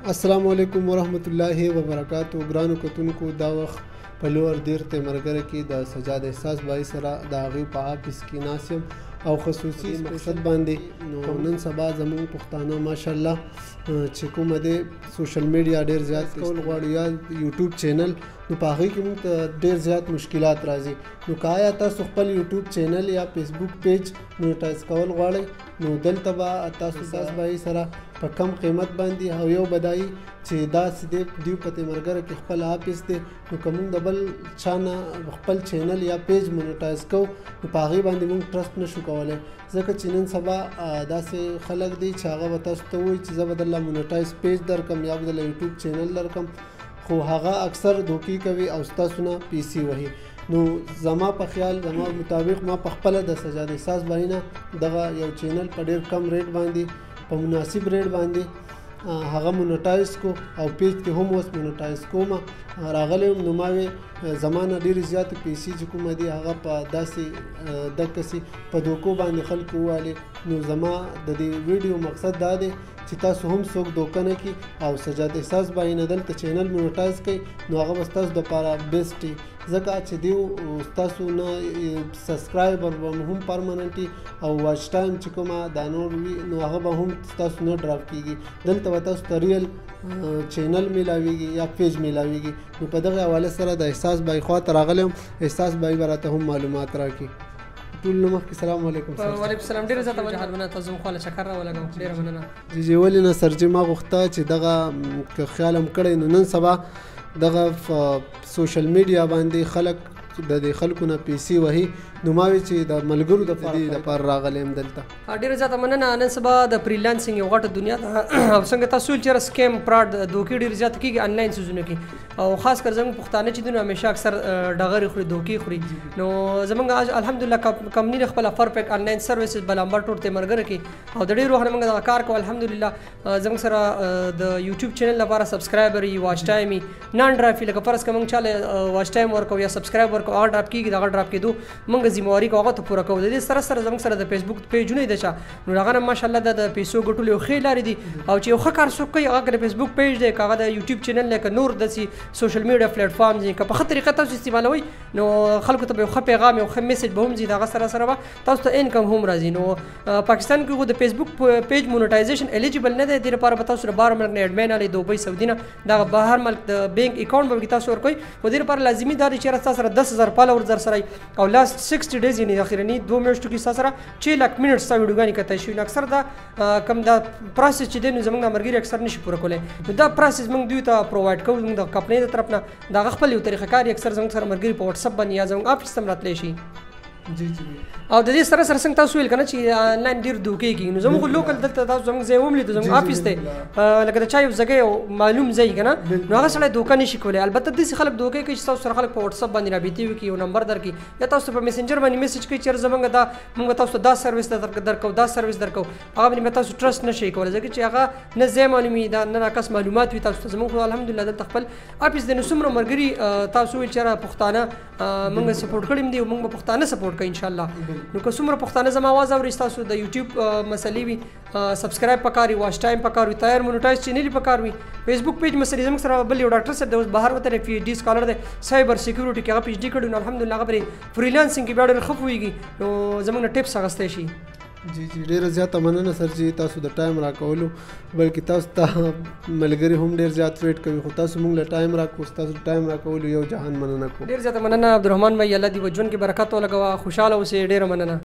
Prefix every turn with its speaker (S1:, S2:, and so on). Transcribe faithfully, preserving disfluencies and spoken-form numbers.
S1: السلام علیکم ورحمت الله وبرکاتو. ګرانو کتونکو دا وخت په لوړ دیر ته مرګره کې د سجاد احساس بای سره د هغوی په آفس کې ناست یم او خصوصي مقصد باندې نو نن سبا زموږ پښتانه ماشاءالله چې کومه دی سوشل میډیا ډېر زیات کول غواړي یا یوټیوب چینل نو په هغې کې موږ ته ډېر زیات مشکلات راځي. نو که آیا تاسو خپل یوټیوب چینل یا فیسبوک پیج مونیټایز کول غواړئ نو دلته به تاسو احساس بای سره په کم قیمت باندې او یو بدایي چې داسې دی دوی په تیمرګره کې خپل آفس دی نو که موږ د بل چا نه خپل چینل یا پیج مونیټایز کوو نو په هغې باندې موږ ټرسټ نشو کولی ځکه چې نن سبا داسې خلک دی چې هغه به تاسو ته وایي چې زه به درله مونیټایز پیج درکړم یا به درله یوټیوب چینل درکړم خو هغه اکثر دوکې کوي او ستاسو نه پیسې وهي. نو زما په خیال زما مطابق ما په خپله د سجاد احساس بای نه دغه یو چینل په ډېر کم ریټ باندې په مناسب ریټ باندې هغه مونیټایز کو او پیج کې هم اوس مونیټایز کوم راغلی یم. نو ما وې زما نه ډېرې زیاتې پیسې چې کومه دي هغه په داسې دقسې په دوکو باندې خلکو ووالې. نو زما د دې ویډیو مقصد دا دی چې تاسو هم څوک دوکه نه کړي او سجاد احساس بای نه دلته چینل مونیټایز کوي نو هغه به ستاسو دپاره بیسټ وي ځکه چې دیو ستاسو نه سبسکرایبر به هم پرمننټ وي او واچ ټایم چې کومه دا نور وي نو هغه به هم ستاسو نه ډراپ کېږي. دلته به تاسو ته ریل چینل میلاویږي یا پیج میلاویږي. نو په دغه حواله سره د احساس بای خوا ته راغلی یم. احساس بای به راته هم معلومات راکړي. ټول نو مخکې سلام علیکم سر.
S2: وعلیکم السلام. ډېره زیاته وجهات مننه تاسو زموږ خواله چکر راولګوم. ډېره مننه.
S1: جی جی ولې نه سر جي ما غوښته چې دغه که خیال هم کړی نو نن سبا دغه سوشل میډیا باندې خلک د دې خلکو نه پیسې وهي نو ما وی چې د ملګرو د دې لپاره راغلی یم دلته.
S2: ډېره زیاته مننه. نن سبا د فریلانسینګ یو غټه دنیا ده او څنګه تاسو ویل چې سکیم فراډ دوکې ډېرې زیاتې کېږي آنلاین څیزونو کې او خاص کر زموږ پښتانه چې دي نو همیشه اکثر ډغرې خوري دوکې خوري. نو زموږ الحمدلله کمپنۍ د خپله پرفیکټ آنلاین سروسز بلامبر ټور تیمرګره کې او د ډېرو وخت موږ دغه کار کوو الحمدلله. زموږ سره د یوټیوب چینل لپاره سبسکرایبر وي واچ ټایم وي نان ډراپ وي لکه فرض که موږ چاله واچ ټایم ورکوو یا سبسکرایب ورکوو هغه ډراپ کېږي دغه ډراپ کېدو موږ ذمهواري کوو هغه ته پوره کوو. د دې سره سره زموږ سره د فیسبوک پیجونه دي چې نو هغه نه ماشاءالله د پیسو ګټلو یو ښې لارې دي او چې یو ښه کار څوک کوي هغه که د فیسبوک پیج دی که هغه د یوټیوب چینل دی که نور داسې سوشل میډیا پلیټفارم دي که په ښه طریقه تاسو استعمالوئ نو خلکو ته به یو ښه پیغام یو ښه میسج به هم ځي د هغه سره سره به تاسو ته انکم هم راځي. نو پاکستان کې خو د فیسبوک پیج مونیټایزیشن الیجیبل نه دی. دې لپاره به تاسو د بهر ملک نه ایډمین الی دوبۍ سعودي نه دغه بهر ملک د بینک اکاونټ به تاسو ورکوئ خو دې لپاره لازمي دا دی چې تاسو سره دس هزار فالوور در سره او لاست سکسټي ډیز یعنې اخرني دوه میاشتو کې تاسو سره چې لک منټس ستا ویډیوګانې کتای شوي نو اکثر دا کم دا پروسس چې دی نو زموږ دا ملګري اکثر نشي پوره کولی. نو دا پروسس موږ دوی ته پرووایډ کوو زموږ د کمپنۍ د طرف نه د هغه خپل یو طریقه کار اکثر زموږ سره ملګري په وټساپ باندې یا زموږ آفس ته هم راتلی شي.
S1: جی جی
S2: او د دې سره سره څنګه تاسو ویل کنه چې آنلاین ډېر دوکې کېږي نو زموږ لوکل دلته تاسو زموږ ځای وملیدو زموږ آفس دی لکه د چا یو ځای یو معلوم ځای که نه نو هغه سړی دوکه نشي کولی. البته داسې خلک دوکې کوي چې تاسو سره خلک په وټساپ باندې رابطې وکړي یو نمبر درکړي یا تاسو په میسنجر باندې میسج کوي چې زموږ دا موږ تاسو دا سروس درکو دا سروس درکو هغه باندې تاسو ټرسټ نشئ کولی ځکه چې هغه نه ځای معلومي دا نه ناقص معلومات وي تاسو ته. زموږ الحمدلله دلته خپل آفس دی نو څومره ملګري تاسو ویل چې پښتانه موږ سپورټ کړي دي موږ به پښتانه سپورټ کوو انشاءالله. نو که څومره پښتانه زما آواز اوري تاسو د یوټیوب مسلې وي سبسکرایب پکار وي واچ ټایم پکار وي تیار مونیټایز چینل پکار وي فیسبوک پیج مسلې زموږ سره بل یو ډاکټر صاحب دی اوس بهر وتلی پی ایچ ډي سکالر دی سایبر سیکیورټي کې هغه پی ایچ ډي کړی نو الحمدلله هغه پرې فریلانسینګ کې بیا ډېر ښه پوهېږي نو زموږ نه ټپس اخیستی شي.
S1: جی جی ډېره زیاته مننه سر جي تاسو د ټایم راکولو بلکې تاسو ته ملګري هم ډېر زیات ویټ کوي خو تاسو موږ له ټایم راکړو تاسو ټایم راکولو یو جهان مننه کوو.
S2: ډېر زیاته مننه عبدالرحمن بھائی الله دې په ژوند کې برکت ولګوه خوشحاله اوسئ. ډېره مننه.